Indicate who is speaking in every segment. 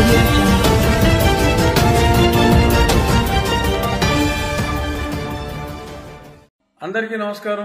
Speaker 1: audio jungle.
Speaker 2: అందరికీ నమస్కారం.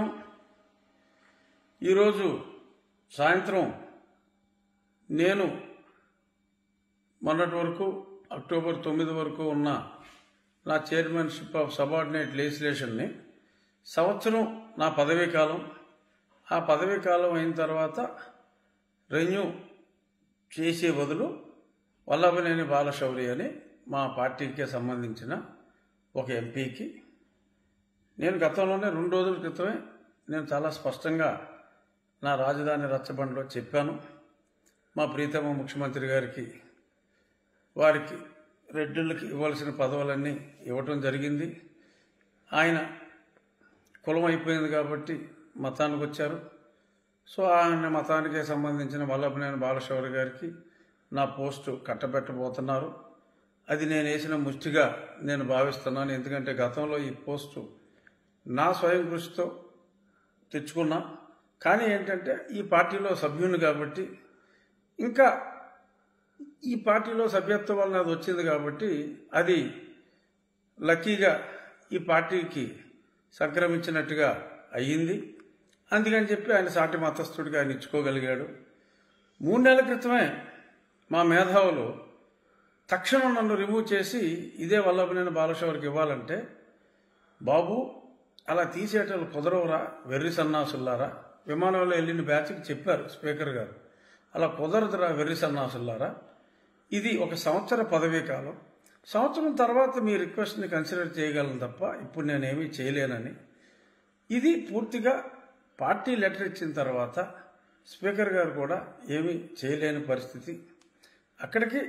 Speaker 2: ఈరోజు సాయంత్రం నేను మొన్నటి వరకు అక్టోబర్ 9 వరకు ఉన్న నా చైర్మన్షిప్ ఆఫ్ సబార్డినేట్ లెజిస్లేషన్ని సంవత్సరం నా పదవీ కాలం, ఆ పదవీ కాలం అయిన తర్వాత రెన్యూ చేసే బదులు వల్లభనేని బాలశౌరి అని మా పార్టీకి సంబంధించిన ఒక ఎంపీకి నేను గతంలోనే 2 రోజుల క్రితమే నేను చాలా స్పష్టంగా నా రాజధాని రచ్చబండలో చెప్పాను. మా ప్రీతమ ముఖ్యమంత్రి గారికి వారికి రెడ్డిళ్ళకి ఇవ్వాల్సిన పదవులన్నీ ఇవ్వటం జరిగింది. ఆయన కులం అయిపోయింది కాబట్టి మతానికి వచ్చారు. సో ఆయన మతానికి సంబంధించిన వల్లభనేని బాలశౌరి గారికి నా పోస్టు కట్టబెట్టబోతున్నారు. అది నేను వేసిన ముష్టిగా నేను భావిస్తున్నాను. ఎందుకంటే గతంలో ఈ పోస్టు నా స్వయం కృషితో తెచ్చుకున్నా. కానీ ఏంటంటే ఈ పార్టీలో సభ్యుని కాబట్టి, ఇంకా ఈ పార్టీలో సభ్యత్వం వలన అది వచ్చింది కాబట్టి అది లక్కీగా ఈ పార్టీకి సంక్రమించినట్టుగా అయ్యింది. అందుకని చెప్పి ఆయన సాటి మతస్థుడిగా ఆయన ఇచ్చుకోగలిగాడు. 3 నెలల క్రితమే మా మేధావులు తక్షణం నన్ను రిమూవ్ చేసి ఇదే వల్లభనేని బాలశౌరికి ఇవ్వాలంటే, బాబు అలా తీసేటలు కుదరవురా వెర్రి సన్నాసుల్లారా, విమానంలో వెళ్ళిన బ్యాచ్కి చెప్పారు స్పీకర్ గారు, అలా కుదరదురా వెర్రి సన్నాసుల్లారా, ఇది 1 సంవత్సర పదవీ కాలం, సంవత్సరం తర్వాత మీ రిక్వెస్ట్ని కన్సిడర్ చేయగలను తప్ప ఇప్పుడు నేనేమీ చేయలేనని. ఇది పూర్తిగా పార్టీ లెటర్ ఇచ్చిన తర్వాత స్పీకర్ గారు కూడా ఏమీ చేయలేని పరిస్థితి. అక్కడికి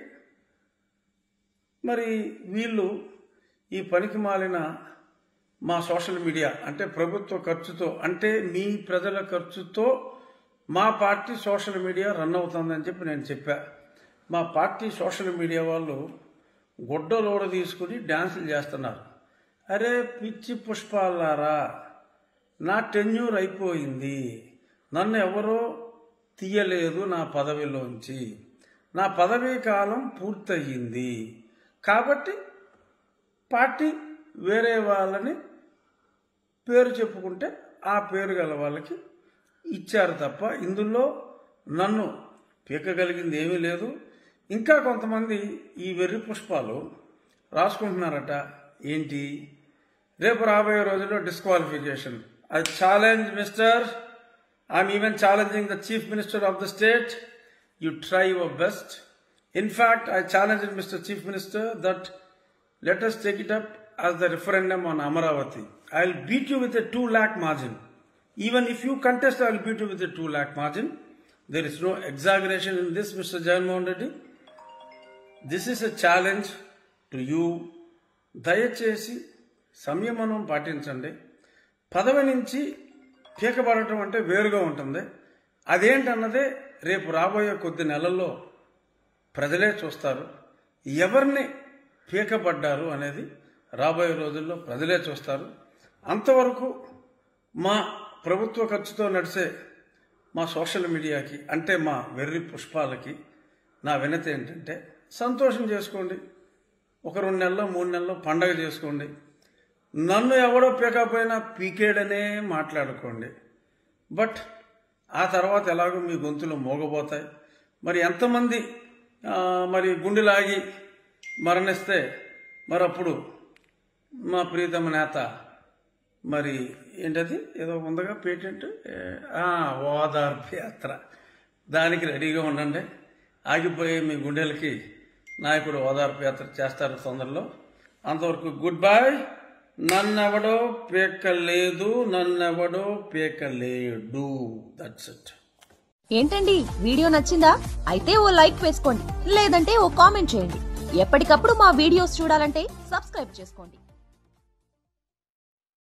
Speaker 2: మరి వీళ్ళు ఈ పనికి మాలిన మా సోషల్ మీడియా అంటే ప్రభుత్వ ఖర్చుతో, అంటే మీ ప్రజల ఖర్చుతో మా పార్టీ సోషల్ మీడియా రన్ అవుతుందని చెప్పి నేను చెప్పా. మా పార్టీ సోషల్ మీడియా వాళ్ళు గుడ్డలోడ తీసుకుని డ్యాన్సులు చేస్తున్నారు. అరే పిచ్చి పుష్పాలారా, నా టెన్యూర్ అయిపోయింది, నన్ను ఎవరో తీయలేదు నా పదవిలోంచి, నా పదవీ కాలం పూర్తయింది కాబట్టి పార్టీ వేరే వాళ్ళని పేరు చెప్పుకుంటే ఆ పేరు గల వాళ్ళకి ఇచ్చారు తప్ప ఇందులో నన్ను పీకగలిగింది ఏమీ లేదు. ఇంకా కొంతమంది ఈ వెర్రి పుష్పాలు రాసుకుంటున్నారట. ఏంటి, రేపు రాబోయే రోజుల్లో disqualification. I challenge mister, I'm even challenging the chief minister of the state, you try your best. In fact I challenge mister chief minister that let us take it up as the referendum on Amaravati. I will beat you with a 2 lakh margin. Even if you contest, I will beat you with a 2 lakh margin. There is no exaggeration in this, Mr. Jagannath Reddy. This is a challenge to you. దయచేసి సంయమనం పాటించండి. పదవి నుంచి పీకబడటం అంటే వేరుగా ఉంటుంది. అదేంటన్నదే రేపు రాబోయే కొద్ది నెలల్లో ప్రజలే చూస్తారు. ఎవరిని పీకబడ్డారు అనేది రాబోయే రోజుల్లో ప్రజలే చూస్తారు. అంతవరకు మా ప్రభుత్వ ఖర్చుతో నడిచే మా సోషల్ మీడియాకి, అంటే మా వెర్రి పుష్పాలకి నా వినతి ఏంటంటే, సంతోషం చేసుకోండి, 1-2 నెలల్లో 3 నెలల్లో పండగ చేసుకోండి. నన్ను ఎవడో పీకపోయినా పీకేడనే మాట్లాడుకోండి. బట్ ఆ తర్వాత ఎలాగో మీ గొంతులు మోగబోతాయి. మరి ఎంతమంది మరి గుండెలాగి మరణిస్తే మరి అప్పుడు మా ప్రీతమ నేత మరి ఏంటది ఏదో ఉందగా పేటెంట్, ఓదార్పు యాత్ర, దానికి రెడీగా ఉండండి. ఆగిపోయే మీ గుండెలకి నాయకుడు ఓదార్పు యాత్ర చేస్తారు తొందరలో. అంతవరకు గుడ్ బై. నన్నెవడో పీకలేదు, నన్నెవడో పీకలేడు. That's it.
Speaker 3: ఏంటండి, వీడియో నచ్చిందా? అయితే ఓ లైక్ వేసుకోండి, లేదంటే ఓ కామెంట్ చేయండి. ఎప్పటికప్పుడు మా వీడియోస్ చూడాలంటే సబ్స్క్రైబ్ చేసుకోండి.